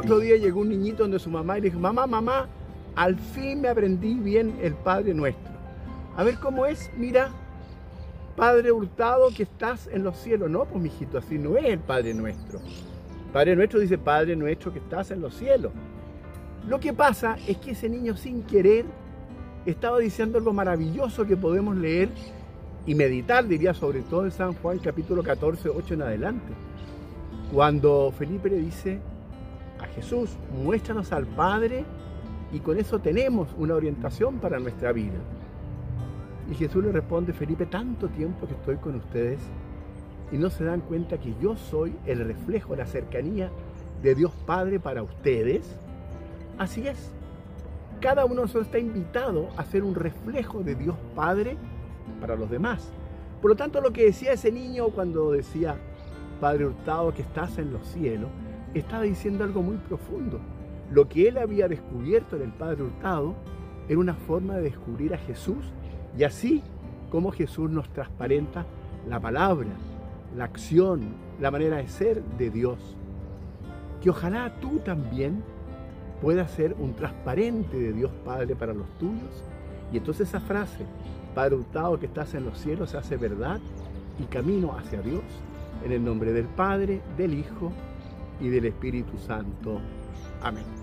otro día llegó un niñito donde su mamá y le dijo, mamá, mamá, al fin me aprendí bien el Padre Nuestro. A ver cómo es, mira, Padre Hurtado que estás en los cielos. No, pues mijito, así no es el Padre Nuestro. Padre Nuestro dice, Padre Nuestro que estás en los cielos. Lo que pasa es que ese niño sin querer estaba diciendo algo maravilloso que podemos leer y meditar, diría, sobre todo en San Juan capítulo 14, 8 en adelante. Cuando Felipe le dice a Jesús, muéstranos al Padre y con eso tenemos una orientación para nuestra vida. Y Jesús le responde, Felipe, tanto tiempo que estoy con ustedes y no se dan cuenta que yo soy el reflejo, la cercanía de Dios Padre para ustedes. Así es, cada uno de nosotros está invitado a ser un reflejo de Dios Padre para los demás. Por lo tanto, lo que decía ese niño cuando decía, Padre Hurtado que estás en los cielos, estaba diciendo algo muy profundo. Lo que él había descubierto en el Padre Hurtado era una forma de descubrir a Jesús, y así como Jesús nos transparenta la palabra, la acción, la manera de ser de Dios. Que ojalá tú también puedas ser un transparente de Dios Padre para los tuyos, y entonces esa frase, Padre Hurtado que estás en los cielos, se hace verdad y camino hacia Dios, en el nombre del Padre, del Hijo y del Espíritu Santo. Amén.